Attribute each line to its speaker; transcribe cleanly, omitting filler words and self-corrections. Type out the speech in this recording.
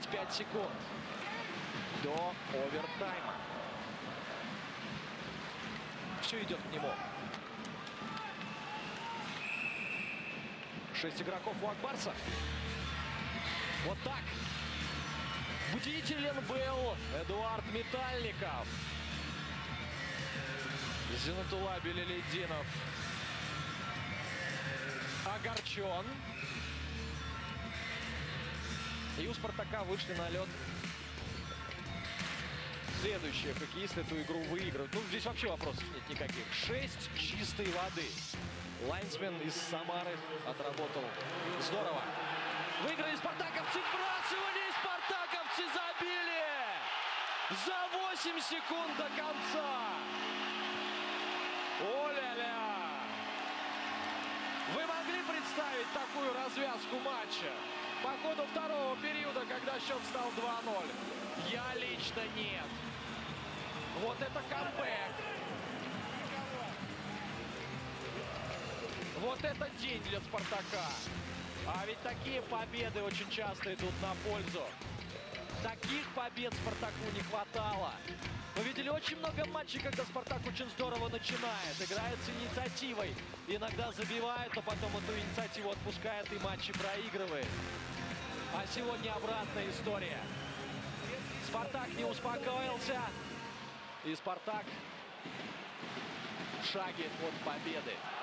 Speaker 1: 35 секунд до овертайма. Все идет к нему. 6 игроков у Акбарса. Вот так. Бдителен был Эдуард Метальников. Зинатулла Белеледдинов огорчен. И у Спартака вышли на лед следующие хоккеисты эту игру выигрывают. Ну, здесь вообще вопросов нет никаких. 6 чистой воды. Лайнсмен из Самары отработал здорово. Выиграли спартаковцы, вбрасывали, и спартаковцы забили! За 8 секунд до конца! О-ля-ля! Вы могли представить такую развязку матча? По ходу второго периода, когда счет стал 2-0. Я лично нет. Вот это камбэк. Вот это день для Спартака. А ведь такие победы очень часто идут на пользу. Таких побед Спартаку не хватало. Мы видели очень много матчей, когда Спартак очень здорово начинает. Играет с инициативой. Иногда забивает, но потом эту инициативу отпускает и матчи проигрывает. А сегодня обратная история. Спартак не успокоился. И Спартак в шаге от победы.